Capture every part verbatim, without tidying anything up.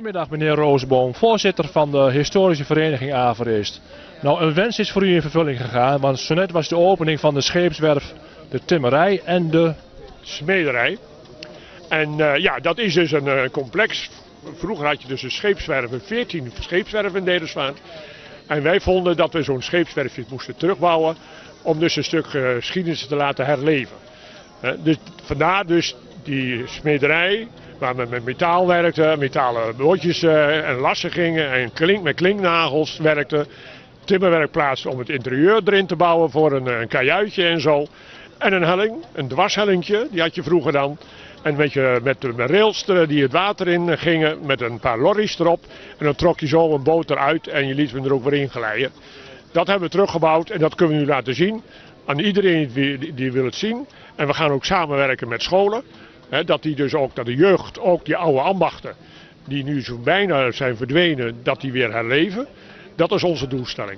Goedemiddag meneer Rozenboom, voorzitter van de historische vereniging Averist. Nou, een wens is voor u in vervulling gegaan, want zo net was de opening van de scheepswerf, de timmerij en de smederij. En uh, ja, dat is dus een uh, complex. Vroeger had je dus een scheepswerf, veertien scheepswerven in Nederland. En wij vonden dat we zo'n scheepswerfje moesten terugbouwen om dus een stuk uh, geschiedenis te laten herleven. Uh, dus vandaar dus die smederij, waar men met metaal werkte, metalen bootjes uh, en lassen gingen en klink, met klinknagels werkte. Timmerwerkplaats om het interieur erin te bouwen voor een, een kajuitje en zo. En een helling, een dwarshellingje, die had je vroeger dan. En met, je, met, met rails die het water in gingen, met een paar lorries erop. En dan trok je zo een boot eruit en je liet hem er ook weer in glijden. Dat hebben we teruggebouwd en dat kunnen we nu laten zien aan iedereen die, die, die wil het zien. En we gaan ook samenwerken met scholen. Hè, dat, die dus ook, dat de jeugd ook die oude ambachten, die nu zo bijna zijn verdwenen, dat die weer herleven. Dat is onze doelstelling.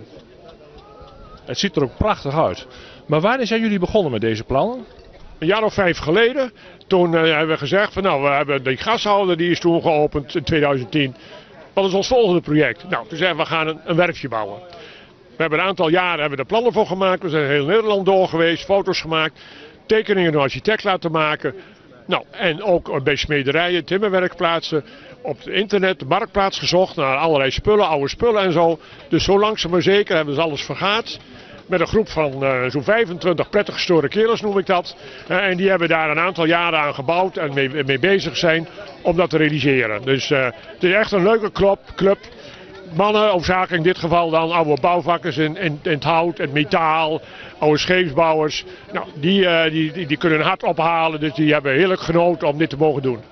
Het ziet er ook prachtig uit. Maar wanneer zijn jullie begonnen met deze plannen? Een jaar of vijf geleden. Toen uh, hebben we gezegd van nou, we hebben die gashouder, die is toen geopend in tweeduizend tien. Wat is ons volgende project? Nou, toen zeiden we, we gaan een, een werfje bouwen. We hebben een aantal jaren hebben we er plannen voor gemaakt. We zijn heel Nederland door geweest, foto's gemaakt, tekeningen door een architect laten maken. Nou, en ook bij smederijen, timmerwerkplaatsen, op het internet, de marktplaats gezocht naar allerlei spullen, oude spullen en zo. Dus zo langzaam maar zeker hebben ze alles vergaat. Met een groep van uh, zo'n vijfentwintig prettig gestoorde kerels noem ik dat. Uh, en die hebben daar een aantal jaren aan gebouwd en mee, mee bezig zijn om dat te realiseren. Dus uh, het is echt een leuke club. club. Mannen, of zaken in dit geval dan, oude bouwvakkers in, in, in het hout, het metaal, oude scheepsbouwers. Nou, die, uh, die, die, die kunnen hard ophalen, dus die hebben heerlijk genoten om dit te mogen doen.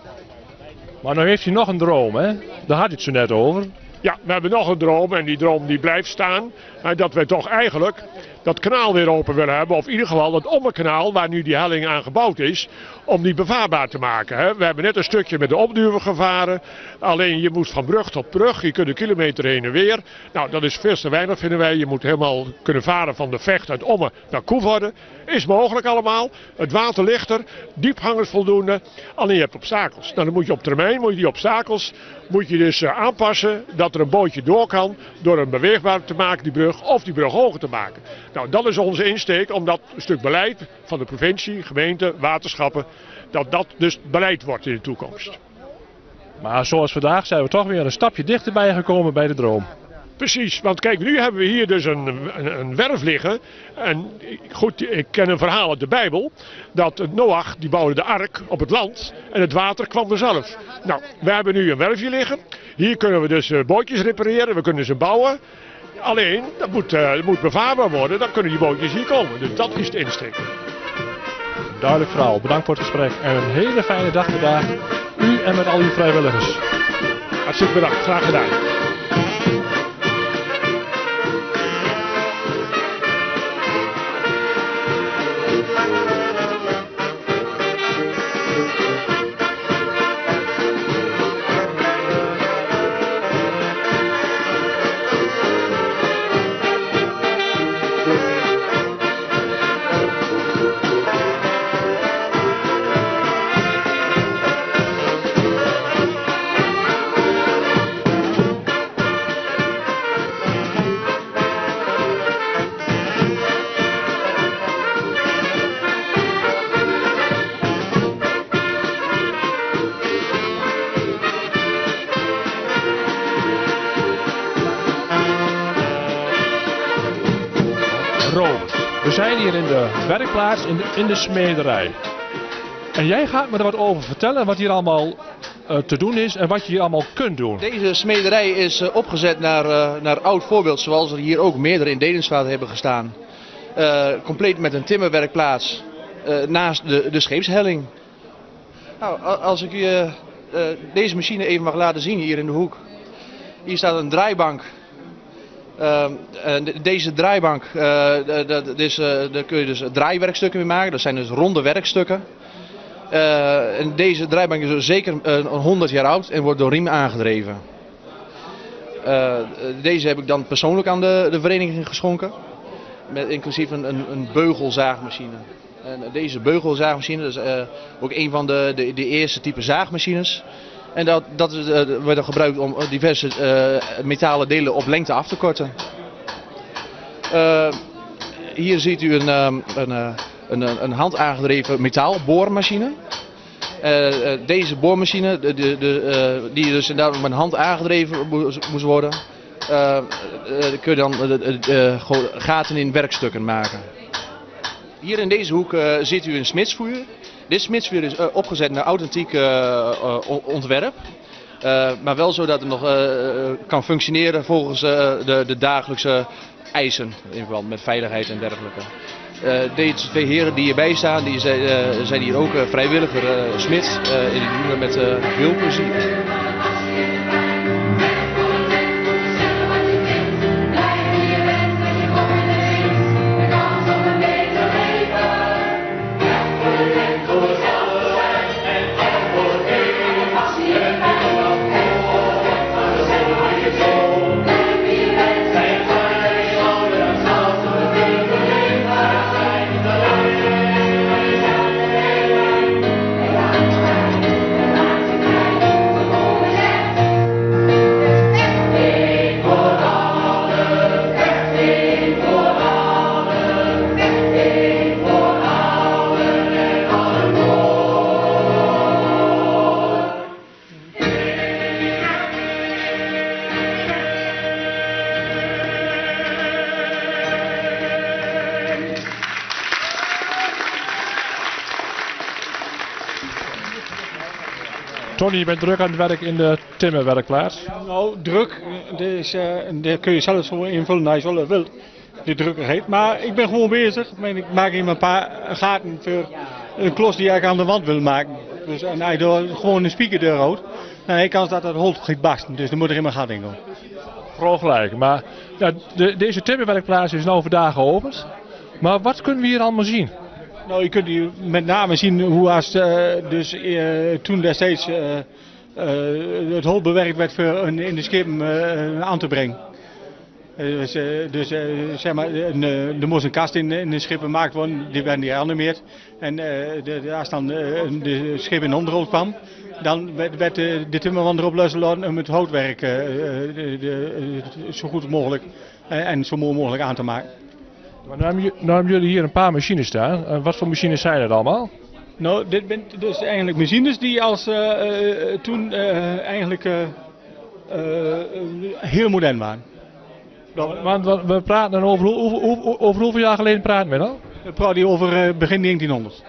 Maar nou heeft u nog een droom, hè? Daar had je het zo net over. Ja, we hebben nog een droom en die droom die blijft staan. Uh, dat we toch eigenlijk dat kanaal weer open willen hebben. Of in ieder geval het Ommerkanaal, waar nu die helling aan gebouwd is, om die bevaarbaar te maken. Hè. We hebben net een stukje met de opduwer gevaren. Alleen je moet van brug tot brug, je kunt een kilometer heen en weer. Nou, dat is veel te weinig vinden wij. Je moet helemaal kunnen varen van de Vecht uit Ommen naar Koevoorde. Is mogelijk allemaal. Het water ligt er, diepgang is voldoende. Alleen je hebt obstakels. Nou, dan moet je op termijn, moet je die obstakels, moet je dus uh, aanpassen dat er een bootje door kan door een beweegbaar te maken, die brug, of die brug hoger te maken. Nou, dat is onze insteek, omdat een stuk beleid van de provincie, gemeente, waterschappen, dat dat dus beleid wordt in de toekomst. Maar zoals vandaag zijn we toch weer een stapje dichterbij gekomen bij de droom. Precies, want kijk, nu hebben we hier dus een, een, een werf liggen. En goed, ik ken een verhaal uit de Bijbel, dat Noach, die bouwde de ark op het land en het water kwam vanzelf. Nou, we hebben nu een werfje liggen. Hier kunnen we dus uh, bootjes repareren, we kunnen ze bouwen. Alleen, dat moet, uh, dat moet bevaarbaar worden, dan kunnen die bootjes hier komen. Dus dat is de insteek. Duidelijk verhaal, bedankt voor het gesprek en een hele fijne dag vandaag. U en met al uw vrijwilligers. Hartstikke bedankt, graag gedaan. We zijn hier in de werkplaats, in de, in de smederij. En jij gaat me er wat over vertellen, wat hier allemaal uh, te doen is en wat je hier allemaal kunt doen. Deze smederij is uh, opgezet naar, uh, naar oud voorbeeld, zoals er hier ook meerdere in Dedemsvaart hebben gestaan. Uh, compleet met een timmerwerkplaats uh, naast de, de scheepshelling. Nou, als ik uh, uh, deze machine even mag laten zien hier in de hoek. Hier staat een draaibank. Uh, deze draaibank, uh, dat is, uh, daar kun je dus draaiwerkstukken mee maken. Dat zijn dus ronde werkstukken. Uh, en deze draaibank is dus zeker uh, honderd jaar oud en wordt door riem aangedreven. Uh, deze heb ik dan persoonlijk aan de, de vereniging geschonken. Met inclusief een, een, een beugelzaagmachine. En deze beugelzaagmachine is uh, ook een van de, de, de eerste type zaagmachines. En dat, dat uh, wordt dan gebruikt om diverse uh, metalen delen op lengte af te korten. Uh, hier ziet u een, um, een, uh, een, een handaangedreven metaalboormachine. Uh, uh, deze boormachine, de, de, de, uh, die dus inderdaad met een hand aangedreven moest worden, uh, uh, kun je dan uh, uh, uh, gaten in werkstukken maken. Hier in deze hoek uh, ziet u een smidsvuur. Dit smidsvuur is uh, opgezet naar authentiek uh, uh, ontwerp. Uh, maar wel zodat het nog uh, kan functioneren volgens uh, de, de dagelijkse eisen in verband met veiligheid en dergelijke. Uh, deze twee heren die hierbij staan, die zijn, uh, zijn hier ook uh, vrijwilliger uh, smid uh, en die doen dat met uh, veel plezier. Tony, je bent druk aan het werk in de timmerwerkplaats. Nou, druk, dus, uh, daar kun je zelf zo invullen als je wel wilt, de drukkerheid. Maar ik ben gewoon bezig. Ik, meen, ik maak even een paar gaten voor een klos die ik aan de wand wil maken. Dus en als je door gewoon een spiekerdeur houdt, dan heb je kans dat dat holt gaat barsten. Dus dan moet er in mijn gat in gaan. Groot gelijk. Maar ja, de, deze timmerwerkplaats is nou vandaag geopend. Maar wat kunnen we hier allemaal zien? Nou, je kunt hier met name zien hoe als uh, dus, uh, toen destijds uh, uh, het hout bewerkt werd voor een, in de schepen uh, aan te brengen. Uh, dus uh, dus uh, zeg maar, uh, er moest een kast in, in de schip gemaakt worden, die werden niet geanimeerd. En uh, de, de, als dan uh, de schip in onderhoud kwam, dan werd, werd de, de timmerman erop losgelaten om het houtwerk uh, de, de, uh, zo goed mogelijk uh, en zo mooi mogelijk aan te maken. Maar nu, hebben, nu hebben jullie hier een paar machines staan. Uh, wat voor machines zijn het allemaal? Nou, dit zijn dus eigenlijk machines die als uh, uh, toen uh, eigenlijk uh, uh, heel modern waren. Want we, we praten over, over, over, over hoeveel jaar geleden praten we dan? We praten over uh, begin negentienhonderd.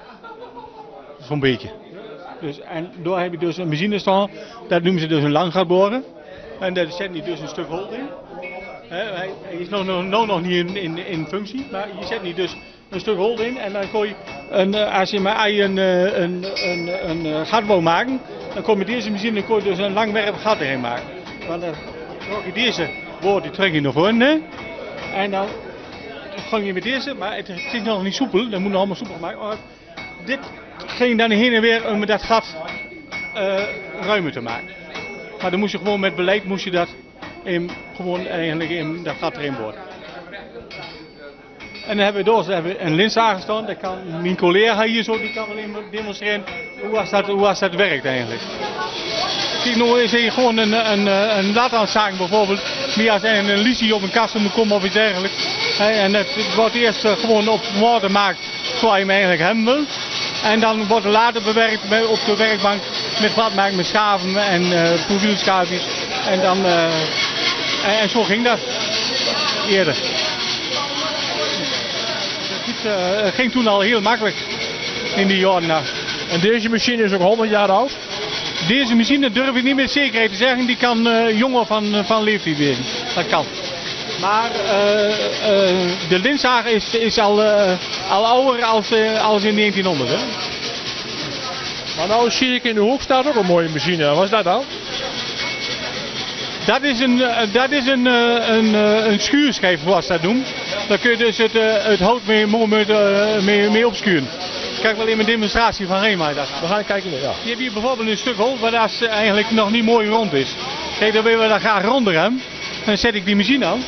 Zo'n beetje. Dus, en daar heb je dus een machine staan, dat noemen ze dus een langgaatboren. En daar zet je dus een stuk holt in. He, hij, hij is nog, nog, nog, nog niet in, in, in functie, maar je zet niet dus een stuk holt in en dan kon je, een, als je maar een, een, een, een, een gat wou maken, dan kon je met deze machine kon je dus een langwerpig gat erin maken. Want dan trok je deze boor, die trek je naar voren en dan ging je met deze, maar het is nog niet soepel, dat moet nog allemaal soepel maken. Maar dit ging dan heen en weer om dat gat uh, ruimer te maken. Maar dan moest je gewoon met beleid moest je dat in, gewoon eigenlijk in dat gat erin boren. En dan hebben we door hebben we een linszager staan. Dat kan mijn collega hier zo, die kan wel even demonstreren hoe als dat, hoe als dat werkt eigenlijk. Kijk, nou is hier gewoon een, een, een lat aan het zagen bijvoorbeeld. Meer als een, een lisie op een kast moet komen of iets dergelijks. En het wordt eerst gewoon op maat gemaakt zoals je hem eigenlijk hebben wil. En dan wordt het later bewerkt op de werkbank met wat maken met schaven en uh, profielschaafjes. En dan uh, en, en zo ging dat eerder. Het uh, ging toen al heel makkelijk in die jaren na. En deze machine is ook honderd jaar oud? Deze machine durf ik niet met zekerheid te zeggen, die kan uh, jonger van, van leeftijd wezen. Dat kan. Maar uh, uh, de linszager is, is al, uh, al ouder als, uh, als in negentienhonderd. Hè? Maar nou zie ik in de hoek staat ook een mooie machine. Wat is dat dan? Dat is een, uh, dat is een, uh, een, uh, een schuurschijf, zoals dat noemt. Daar kun je dus het, uh, het hout mee, mee, mee, mee opschuren. Kijk wel in mijn demonstratie van Rema. Dat. We gaan kijken. Ja. Je hebt hier bijvoorbeeld een stuk hout waar dat eigenlijk nog niet mooi rond is. Kijk, dan willen we dat graag ronder hebben. Dan zet ik die machine aan.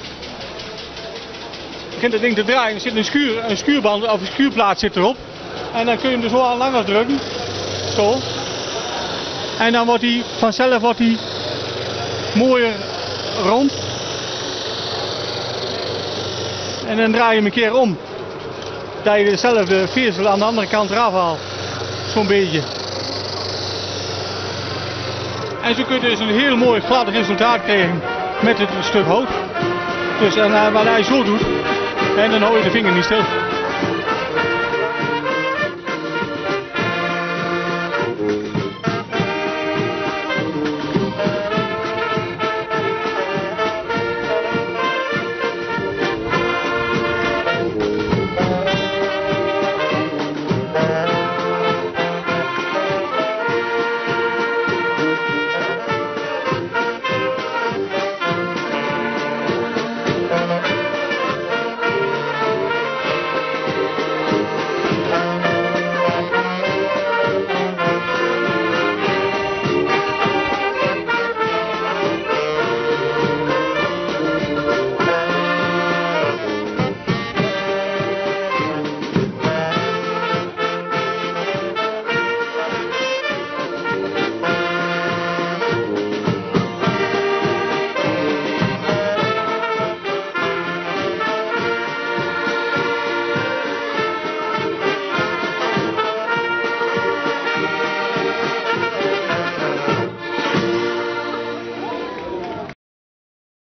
Begint dat ding te draaien, er zit een, schuur, een schuurband of een schuurplaat zit erop. En dan kun je hem dus zo aan langer drukken. Zo. En dan wordt hij vanzelf wordt hij mooier rond. En dan draai je hem een keer om. Dat je dezelfde vezel aan de andere kant eraf haalt. Zo'n beetje. En zo kun je dus een heel mooi glad resultaat krijgen met het stuk hout. Dus en, uh, wat hij zo doet, en dan hou je de vinger niet stil.